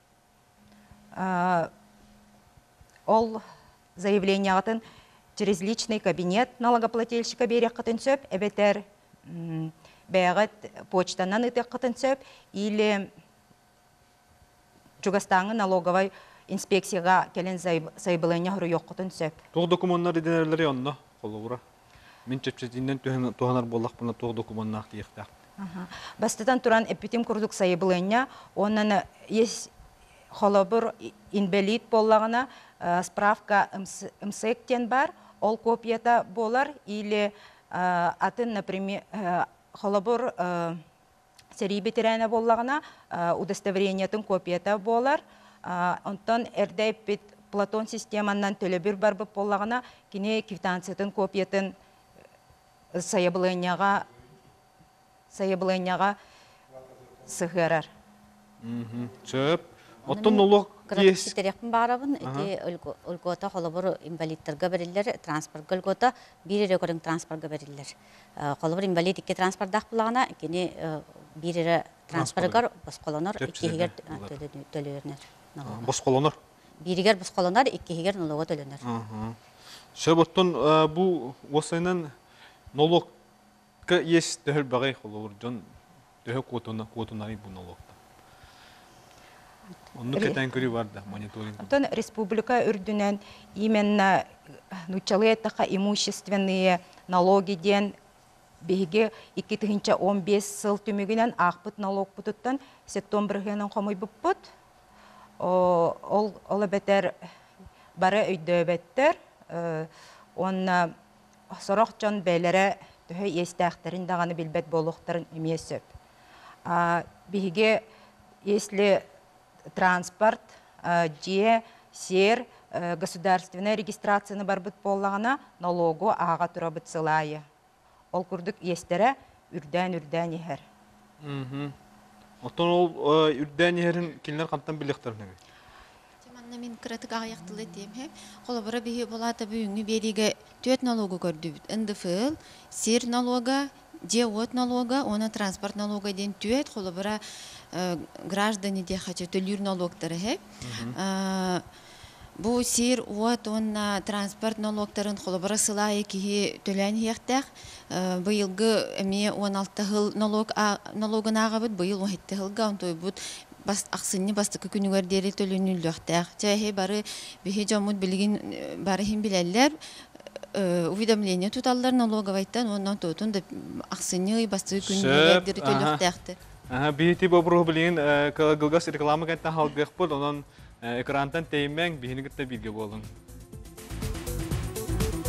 Speaker 17: Ол заявлениятын через личный кабинет налогоплательщика берек кытын сөп, эбетер бәгат почтанан ытык кытын сөп или Чугастаңы налоговой инспекцияга келен сайбылыня хұры yok кытын сөп.
Speaker 1: Тоқ документар еденерлері онна, қолы бұра. Мен чепчетінен туғанар болақ бұна тоқ документнақ дейіқтақ.
Speaker 17: Бастыдан туран эпитим курдук сайбылыня, онын ес холобур инвалид боллағына справка ымсектен бар, ол копията болар, или атын, например, холобур серибетерәне боллағына удостоверениятын копията болар. Онтан әрдәйпет Платон системаннан төлөбір барбып боллағына кене квитанциятын копиятын сайыбылыняға сайыбылыняға сығырар.
Speaker 1: Сөп. Оттон налог
Speaker 2: кес. Кратиктерекпін барабын, эти өлгота холобур инвалидтерге берилер, транспортга өлгота бирере көрің транспортга берилер. Холобур инвалид икки транспорттақ бұлағына, кені бирере транспортгар басқолонор, иккигер төлерінер.
Speaker 1: Басқолонор?
Speaker 2: Биригер басқолонор, иккигер налога төлерінер.
Speaker 1: Сөп, оттон бұл осайынан налогка ес төхіл бағай холобур, жон төхі қотунары бұл налогта. Онны кетен көрі барды, мониторинг.
Speaker 17: Антон республика үрдінен именно началые тақа имущественные налоги ден беге эки миң он беш сыл түмігінен ақпыт налог бұтыттан сеттон біргенен қомой бұппыт. Ол бәтер бары өйдөбеттер. Онна сорок жон бәйлері түхі естәқтерін дағаны білбет болуқтарын емесіп. Беге если транспорт, же, сер, государственная регистрацияны барбыт боллағына налогу аға турабыт сылайы. Ол күрдік естері үрдән-үрдән ехер.
Speaker 1: Оттан ол үрдән ехерін келінер қамтан біліқтірін әме?
Speaker 18: Теманна мен кратық ағаяқтылы дейм. Қолабыра бейі болата бүйіңі береге төт налогу көрді. НДФЛ, сер налога, же от налога, оны транспорт налога ден төт. Қолабыра граждане де хочу төлүр налогтары хеп. Бу сир вот он транспорт налогтарын холобара сылай ки төлән хектах. Быйылгы эме он алты жыл налог налогын агабыт, быйыл он жети жылга онтой бут бас аксынны бастыкы күнүгөр дери төлөнүлөктах. Чахи бары бихи жомут билген бары хим билелер. Уведомление туталлар налоговайттан оннан тотун да аксынны бастыкы күнүгөр дери төлөктахты.
Speaker 1: Бихити бобрух билин кылгылгас реклама кайтта халгых бул, онон экрантан теймен бихини гытта билге болун.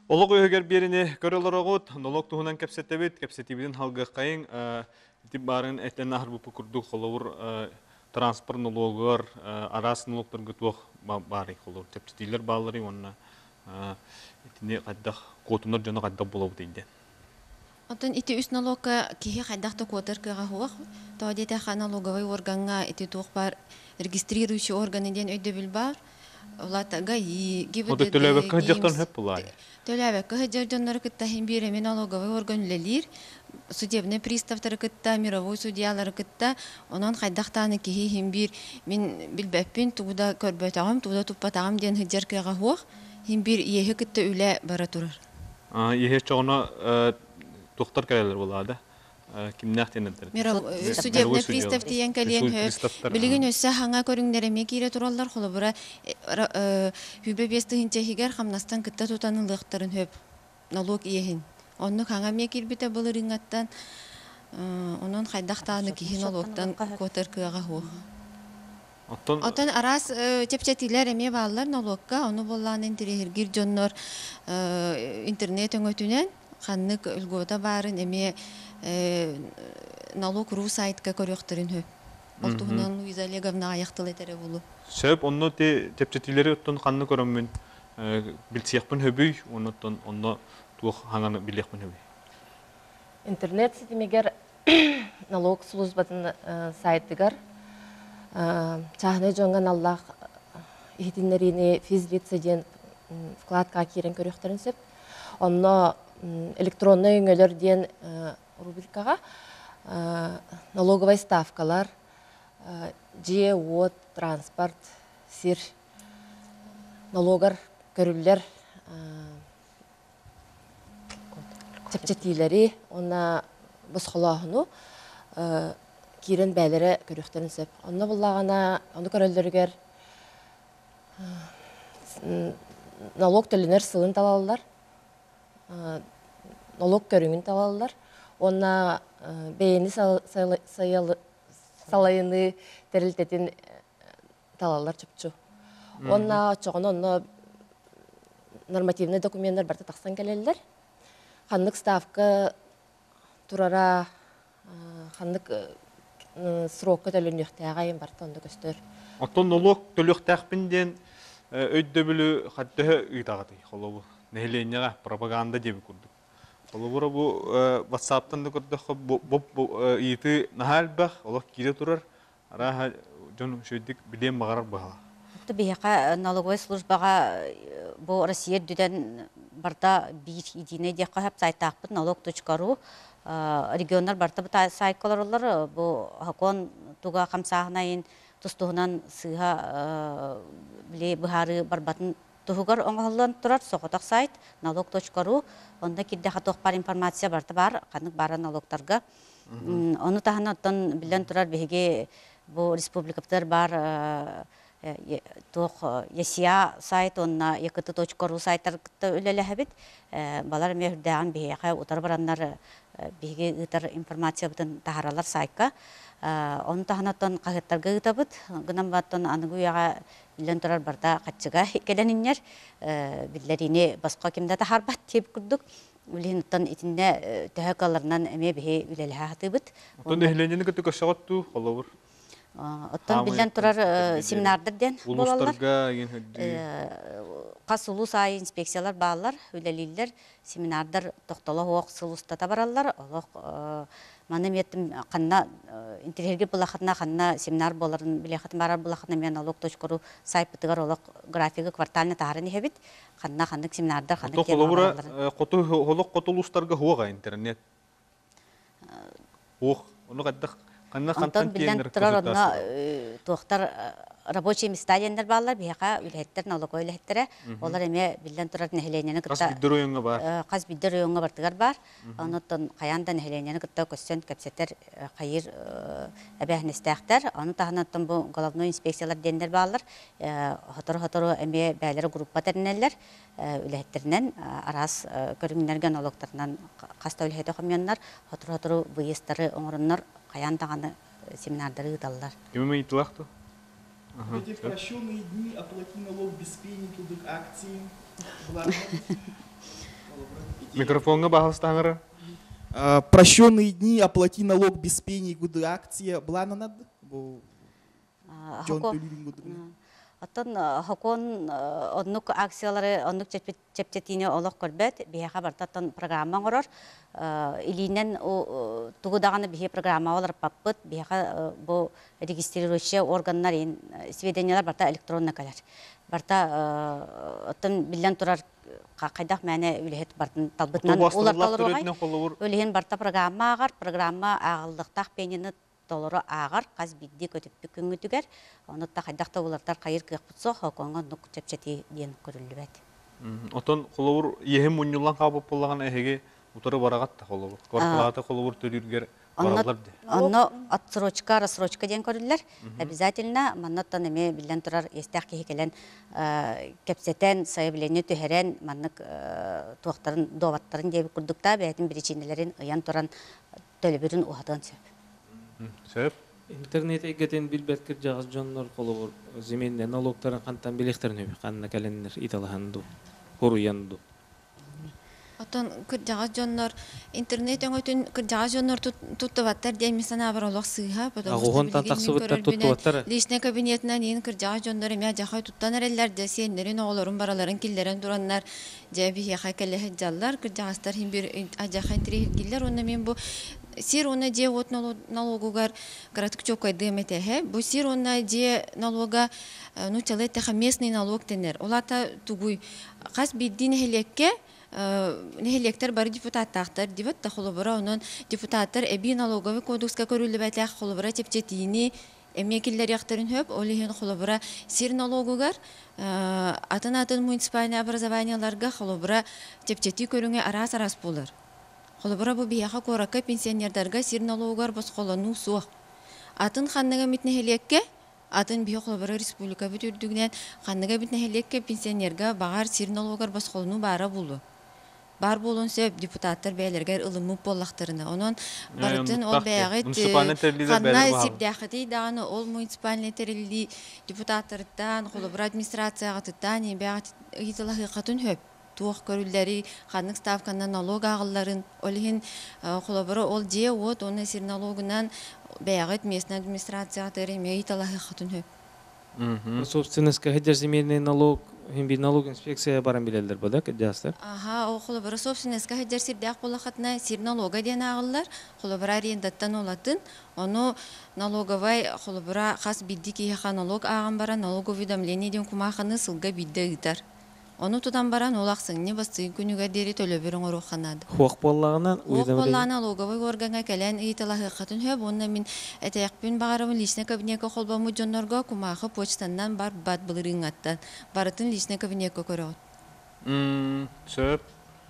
Speaker 1: Олық өйгер беріне көрілер оғыт, налог туғынан кәпсеттебет, кәпсеттебеден халғы қайын, тип барын әттен ахыр бұпы күрді қолауыр транспорт налогығар, арас налогтар күтуақ бары қолауыр. Кәпсеттейлер балары, онына қайдақ қотынар жаны қайдақ болау дейді.
Speaker 18: Отын ити үс налогка кихи қайдақты котыр кыға хуақ, тоғадеті қа налоговый органға ити туық бар регистрирующий органыден өйді біл бар, олатаға и
Speaker 1: гибдеді... Оды төләбәк қыжықтан хөп бұлай?
Speaker 18: Төләбәк қыжықтанлары кітта хембереме налоговый орган үлелер, судебный приставтары кітта, мировой судьялары кітта, онан қайдақтаны кихи хембер, мен білбәппен туғда көрбәтағым, туғда тұппатағым ден хыджар кыға хуақ, хембер ехі кітті үлә бара тұрар.
Speaker 1: Ехі чоғына Доктор кәлелер болады. Кимнәк тенедер.
Speaker 18: Судебный пристав тиен кәлен хөп. Билеген өссә хаңа көріңдереме кире тураллар холы бура хүбе бестігінче хигер хамнастан кітта тутанылықтарын хөп. Налог иехин. Онны хаңа ме кирбите болырыңаттан онын қайдақтаны кихи налогтан котыр кыға хуқ. Отон арас чепчетилер эме баллар налогка, оны болланы интерегир жоннор интернет өңөтүнен Ханнык үлгөта барын эме налог ру сайтка көрөктөрүн хөп. Олтугунан Луиза Олеговна аяктыл этере болу.
Speaker 1: Сөп онно те тепчетилери оттон ханны көрөмүн билсиякпын хөбүй, оноттон онно тух ханганы билиякпын хөбүй.
Speaker 19: Интернет сетимегер налог службатын сайтыгар чахны жоңган Аллах ихтиннерини физлицеден вкладка кирен көрөктөрүн сөп. Онно электронный өңөлөрден рубрикага налоговый ставкалар, же от, транспорт, сир, налогар көрүллер, чепчетилери, онна босхолахыну кирен бәлері көрөктөрүн сөп. Онна буллагана, оны көрөллөргер налог төлөнөр сылын талалылар. Налог көріңін талалылар. Онна бейіні салайыны тәрілтетін талалылар чөпчу. Онна чоғын онна нормативный документтер барты тақсан кәлелілер. Ханнык ставка турара, ханнык сроқы төлін өқтәғайын барты онда көстөр.
Speaker 1: Оттон налог төлөқтәқпінден өйді білі қаттығы ұйтағады қолауы. Нәхеленеға пропаганда деп көрдік. Олы бұ WhatsApp-тан да көрдік, бұл иеті нахал бақ, олық кейде тұрар, араға жон шөйдік білем мағарар бағала.
Speaker 2: Бейқа налоговой службаға бұл Россия дүден барда бір единый деққа хәп сайтақпыт налог точка ру регионар барда бұта сайт колорылар, бұл хакон туға қамсағынайын тұстығынан сыға біле бұхары барбатын Тухугар оңғылын тұрар соғытақ сайт налог точка ру. Онда кирде хатоқ бар информация барты бар, қанық бары налогтарға. Оны тағын оттан білен тұрар бейге бұл республикаптар бар тоқ Ясия сайт, онна екіті точка ру сайттар өлелі әбет. Балар мөрдәғын бейге ұтар баранлар бейге ұтар информация бұтын тағаралар сайтқа. Оны тағын оттан қағыттарға ұтабыт. Гынан баттан анығы ұяға Билен тұрар барда қатшыға келенінер, білдеріне басқа кемді тахарбат теп күрдік. Үлен ұттан етінде төхек аларынан әме бейе үлелі хаты бұд.
Speaker 1: Оттан әхленені күтті көшіғатту қолауыр?
Speaker 2: Оттан билен тұрар семинардырден болалар.
Speaker 1: Улустарға еген хөдді?
Speaker 2: Қас ұлыс ай инспекциялар бағалар, үлелейлер, семинардар тоқталы оқ сылыстата баралар. Маны меттім қанна интерьерге бұлақытына қанна семинар боларын білеқатын барар бұлақытына мен налог точка ру сайт бұтығар олық графигі кварталына тағарын ехебет. Қанна қаннық семинардар, қаннық кем
Speaker 1: баралар. Олық қотылыстарға хуаға интернет? Оқ, оны қаддық қанна қантан кейіндер
Speaker 2: консультация? Рабочие места дендер баллар, бияқа үлеттер, налогой үлеттері. Олар әме білден тұрар нәхеленені күтті.
Speaker 1: Қас биддер ойыңа бар?
Speaker 2: Қас биддер ойыңа бартығар бар. Оныттан қаянда нәхеленені күтті көстен көпсеттер қайыр әбәхнестәқтер. Оны тағынаттан бұл головной инспекциялар дендер баллар. Хотору-хотору әме бәлері группа тәрінелер. Үлеттерінен арас көріңнерген налогтарынан қаста үлеті қымянлар. Хотору-хотору бұйыстары оңырынлар қаян тағаны семинардары ұталылар.
Speaker 1: Кемеме итылақты?
Speaker 12: Эти прощенные дни оплати налог без пени, тудык акции.
Speaker 1: Микрофонга бахастаңыр.
Speaker 12: Прощенные дни, оплати налог без пени, годы акция. Была на над? Джон Төлүрин гудугуна.
Speaker 2: Оттон хокон оннук акциялары оннук чепчетине олох көрбөт бияха бартаттан программа горор илинен тугудаганы бие программа олар паппыт бияха бу регистрирующий органнар ин сведениялар барта электронна калар барта оттон билен турар кайдак мәне үлехет бартын талбытнан улар талыргай үлехен барта программа агар программа агылдыктак пенини толору агар каз бидди көтүп күнгүтүгер онутта кайдакта улартар кайыр кыпытсо хоконго нук чепчети диен көрүлүбөт.
Speaker 1: Отон холовур ехим муннулан кабып боллаган эһеге утары барагат та холовур. Кварталата холовур төлүргер баралар ди.
Speaker 2: Онно отсрочка, рассрочка диен көрүлөр. Обязательно маннаттан эме билен турар эстак кехелен кепсетен заявление төһөрен маннык туактарын доваттарын деп курдукта бетин причиналарын ыян туран төлөбүрүн ухатан сөп.
Speaker 1: Сөп.
Speaker 15: Интернет эгетен билбеткер жагыз жоннор колобур земельный налогтарын кантан белектерин өбү канна каленнер италаханду хуруянду.
Speaker 18: Отон кыржагас жоннор интернет өңөтүн кыржагас жоннор туттубаттар демисана бар олох сыйха потому что
Speaker 15: агугонтан таксыбыттар туттубаттар
Speaker 18: личный кабинетинен ин кыржагас жоннор эме жахай туттан эреллерде сендерин оголорун бараларын киллерин тураннар жеби хакеле хеджаллар кыржагастар хим бир ажахай тригиллер онна мен бу сир онна же от налогугар городчокой дмтх бу сир онна же налога ну телетеха местный налог тенер олата тугуй кас биддин хелекке нехелектер бары депутаттактар дибет та холобора онон депутаттар эби налоговый кодекска көрүлүбәтле холобора чепчетини эмекиллер яктарын хөп олихен холобора сир налогугар атын атын муниципальный образованияларга холобора чепчети көрүңө арас арас болор. Холобора бу бияха коракка пенсионердарга сир налогугар босқолону суох. Атын ханнага митнехелекке атын бия холобора республика бүтүрдүгүнөн ханнага митнехелекке пенсионерга багар сир налогугар босқолону бара булу. Бар болун сөп депутаттар бәйлергер ылымы боллактарына. Онон барытын ол бәягыт ханна сипдяхати даганы ол муниципальный терилли депутаттардан, холобра администрацияга тыттан бәягыт италахы катын хөп. Туох көрүлдери ханнык ставканан налог агылларын олихин холобра ол же вот оны сир налогунан бәягыт местный администрацияга тереме италахы катын хөп.
Speaker 15: Собственностька хеджер земельный налог Хим би налог инспекция баран билелдер буда кыджастар.
Speaker 18: Ага, о холобра собственностька хеджер сирдяк болахатна сир налога ден агыллар, холобра арендаттан олатын, ону налоговай холобра хас биддики ха налог аган бара налоговый уведомление ден кумаханы сылга бидде ытар. Ону тудан баран олаксың не басты күнүгө дери төлөбөрүң оруханады.
Speaker 15: Хуак боллагынан
Speaker 18: уведомление. Хуак боллагынан налоговый органга келен ыйталахы катын хөп, онна мен этекпин багарым личный кабинетке холбамы жоннорго кумахы почтандан бар бат былырың аттан. Барытын личный кабинетке көрөт.
Speaker 1: Мм, сөп.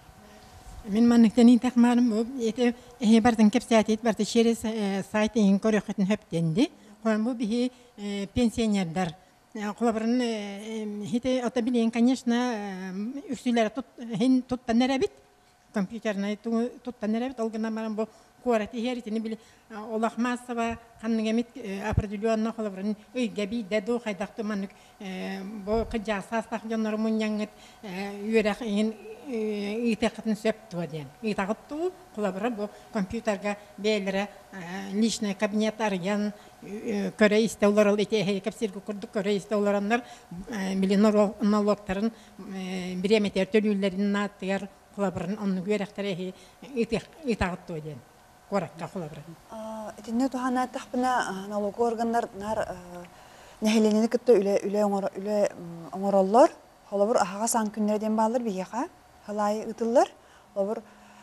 Speaker 20: Мен манныктан интакмарым бу эте э бардын кепсиятет барты через сайтын көрөкөтүн хөптенди. Бу бихи пенсионердар Колобрын хите отабилин, конечно, үксүлөр тут хин туттан неребит, компьютерный туттан неребит, олгана марам бу куарати херитини били олах массава ханныгамит определенно колобрын ыйгаби даду хайдакту маннык бу кыжа састак жоннор муньяңыт үйрак ин итакатын сөптү ден. Итакытту колобры бу компьютерга бээлере личный кабинет арыян көрө истеулар ал эте кепсирге курдук көрө истеуларандар миллионер налогтарын биреметер төлүүлөрүн натыгар колобрын онну үйрактары итакытту ден. Коракка колобры.
Speaker 14: Этинне тухана тахпына налог органдар нар нехеленени кытта үле үле үле оңороллор колобр ахага сан күннерден баалар бияка халай ытыллар олар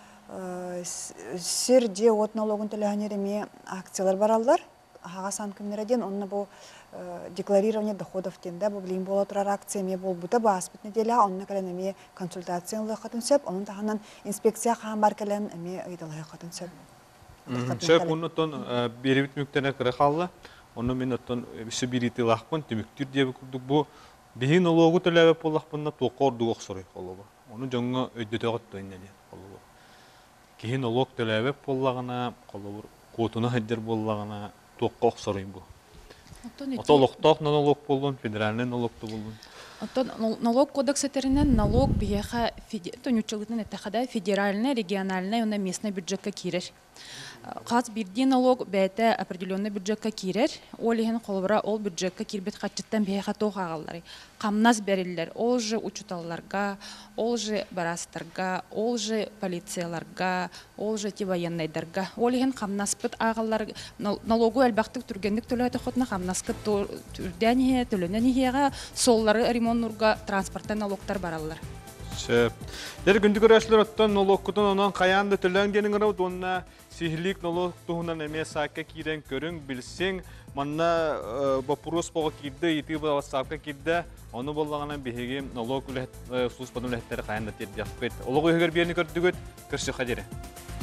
Speaker 14: сир же от налогун төлөгөнереме акциялар бараллар ахага сан күннерден онна бу декларирование доходов тенде бу билим боло турар акция ме болбута баспыт неделя онна каленеме консультациялы катын сөп онун таханан инспекция хан бар келен эме ыйдалай катын сөп.
Speaker 1: Сөп оннотон беребит мүктене кыра калды. Оны мен оттон үсү бирити лахпын түмүктүр деп курдук бу бихи налогу төлөбөп боллахпынна токорду оксорой колобу. Onu jonga ödдөтөгөт тойнели колобур. Кихи налог төлөбөп боллагана колобур котуна хеджер боллагана токко оксорой бу. Отолокток налог болдун, федеральный налогту болдун.
Speaker 5: Оттон налог кодексетеринен налог биеха тонючылытын этехада федеральный, региональный, уна местный бюджетка кирер. Каз бирди налог бәйті определенный бюджетка кирер, ол ехен қолыбыра ол бюджетка кирбет қатчыттан биеха тоғағалары. Қамназ бәрілер, ол же учуталларға, ол же барастарға, ол же полицияларға, ол же военныйдарға. Ол ехен қамнаспыт ағалар налогу әлбақтық түргендік төләті қотына қамнаскы түрдәнеге, төлөненегеға соллары ремонтнурга транспорттан налогтар баралар.
Speaker 1: Шеп. Дер күндү көрәшләр оттан налог кутун онан каянды төләң денең рау донна сихлик налог туһунан эме сакка кирен көрүң билсең манна вопрос бого кирде ити ба сакка кирде аны боллаганан беге налог үлет сус падын үлеттер каянда тет яппет. Олог өгөр берни көрдүгөт кыршы хадире.